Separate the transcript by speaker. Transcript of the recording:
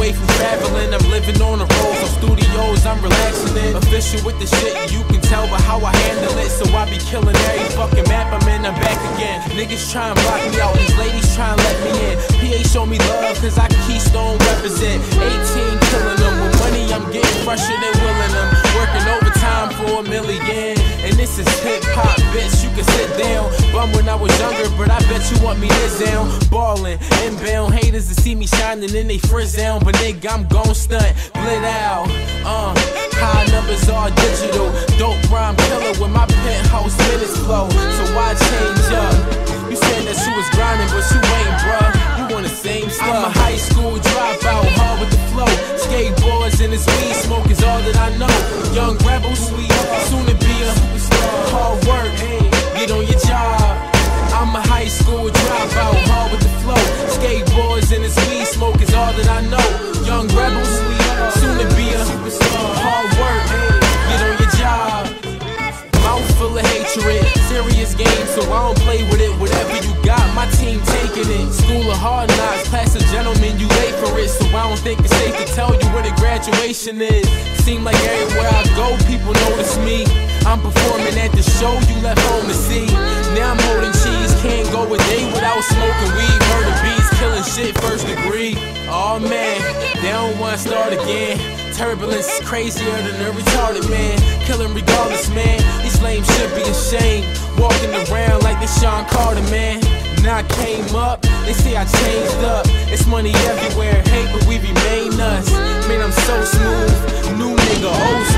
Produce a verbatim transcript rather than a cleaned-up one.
Speaker 1: away from traveling, I'm living on the road. So studios, I'm relaxing in. Official with the shit, you can tell by how I handle it. So I be killing every fucking map I'm in, I'm back again. Niggas try and block me out, these ladies try and let me in. P A show me love, cause I Keystone represent. Eighteen killing them, with money I'm getting fresher than willing them. Working overtime for a million. And this is hip hop, bitch, you can sit down. Bum when I was younger, but I bet you want me this down. Ballin', inbound haters to see me shining in they frizz down. But nigga, I'm gon' stunt, blit out. Uh, high numbers are digital. Dope rhyme killer with my penthouse minutes flow. So why change up? You said that you was grinding, but you ain't, bruh. You want the same stuff. I'm a high school dropout, hard with the flow. Skateboards and this weed smoke is all that I know. Young rebel, sweet, soon to be a superstar. Hard work, get on your job. I'm a high school dropout, hard with the flow. Skateboards and this weed smoke is all that I know. Young rebel, sweet, soon to be a superstar. Hard work, get on your job. Mouth full of hatred, serious game, so I don't play with it. Whatever you got, my team taking it. School of hard knocks, class of gentlemen, you late for it. So I don't think it's safe to tell you where the graduation is. Seem like everywhere I go, people notice me. I'm performing at the show you left home to see. Now I'm holding cheese, can't go a day without smoking weed. Murder beats, killing shit first degree. Oh man, they don't wanna start again. Turbulence is crazier than a retarded man. Killing regardless, man. These lames should be ashamed. Walking around like they Sean Carter, man. Now I came up, they say I changed up. It's money everywhere, hate but we remain us. Man, I'm so smooth, new nigga, old